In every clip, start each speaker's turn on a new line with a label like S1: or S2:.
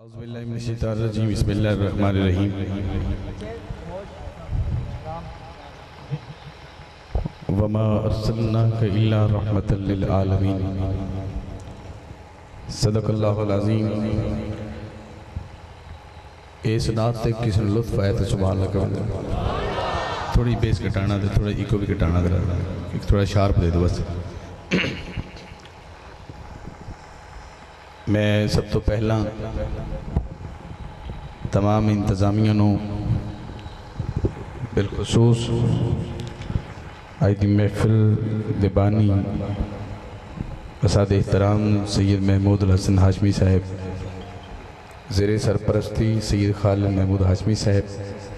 S1: اعوذ باللہ من الشیطان الرجیم بسم اللہ الرحمن الرحیم وما ارسلناک الا رحمتا للعالمین صدق اللہ العظیم۔ اس نعت تے کسی نے لطف آیا تو سبحان اللہ کہا، تھوڑی بیس کٹانا دے، تھوڑا ایکو بھی کٹانا دے، ایک تھوڑا شارپ دے دو بس۔ میں سب تو پہلا تمام انتظامیہ نو بالخصوص آئی دی محفل دبانی اساد احترام سید محمود الحسن ہاشمی صاحب، زیر سرپرستی سید خالد محمود ہاشمی صاحب،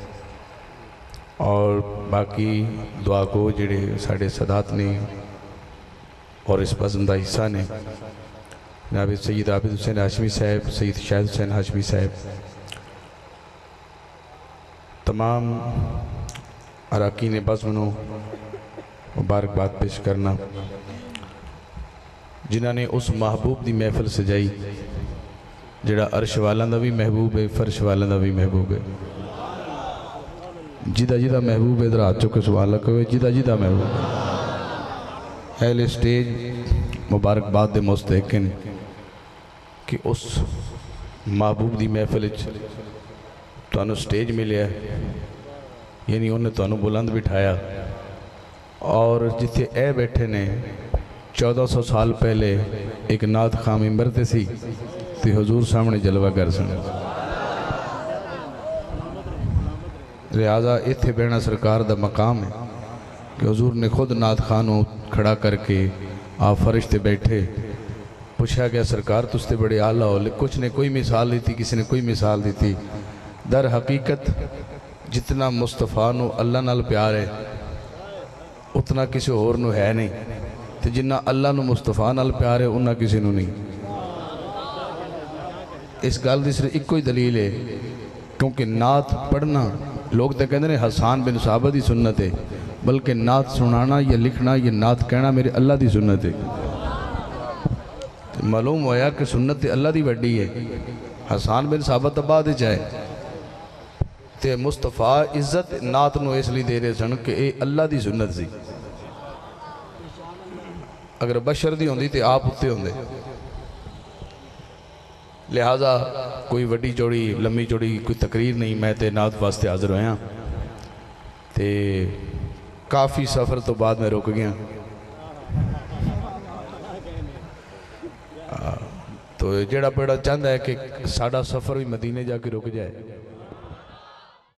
S1: اور باقی دعا کو جڑے ساڑھے صدات نے اور اس پسندہ حصہ نے، جناب سید عابد حسین ہاشمی صاحب، سید شاہد حسین ہاشمی صاحب، تمام اراکین بزمنوں مبارکباد پیش کرنا جنہاں نے اس محبوب دی محفل سجائی جڑا عرش والاں دا بھی محبوب ہے، فرش والاں دا بھی محبوب ہے۔ جدہ جدہ محبوب ہے ادھر ہاتھ چکے سبحان اللہ کہو، جدہ جدہ محبوب ہے۔ اہل اسٹیج مبارکباد دے مستحقن کہ اس محبوب دی محفل تو انہوں سٹیج ملیا ہے، یعنی انہیں تو انہوں بلند بٹھایا، اور جتھے اے بیٹھے نے 1400 سال پہلے ایک نعت خام ممبر سی تو حضور سامنے جلوہ گر سن، لہذا اتھے بیٹھنا سرکار دا مقام ہے کہ حضور نے خود نعت خانوں کھڑا کر کے آپ فرشتے بیٹھے، پوچھا گیا سرکار تستے بڑے اعلیٰ ہو، کچھ نے کوئی مثال دی تھی، کسی نے کوئی مثال دی تھی۔ در حقیقت جتنا مصطفیٰ نو اللہ نال پیار ہے اتنا کسی اور نو ہے نہیں، تو جنہ اللہ نو مصطفیٰ نال پیار ہے انہا کسی نو نہیں۔ اس گال دی صرف ایک کوئی دلیل ہے، کیونکہ نعت پڑھنا لوگ تے کہتے ہیں حسان بن ثابت دی سنت ہے، بلکہ نعت سنانا یا لکھنا یا نعت کہنا میرے اللہ دی سنت ہے۔ معلوم ہویا کہ سنت اللہ دی وڈی ہے، حسان بن ثابت بعد جائے تے مصطفیٰ عزت نعت نو اس لیے دے رہے سن کہ اے اللہ دی سنت سی، اگر بشر دی ہوندی تے آپ اتے ہوندے، لہذا کوئی وڈی چوڑی لمبی چوڑی کوئی تقریر نہیں، میں تے نعت واسطے حاضر ہویا تے کافی سفر تو بعد میں رک گیا، تو جڑا پیڑا چاہتا ہے کہ ساڑھا سفر بھی مدینے جا کے رک جائے،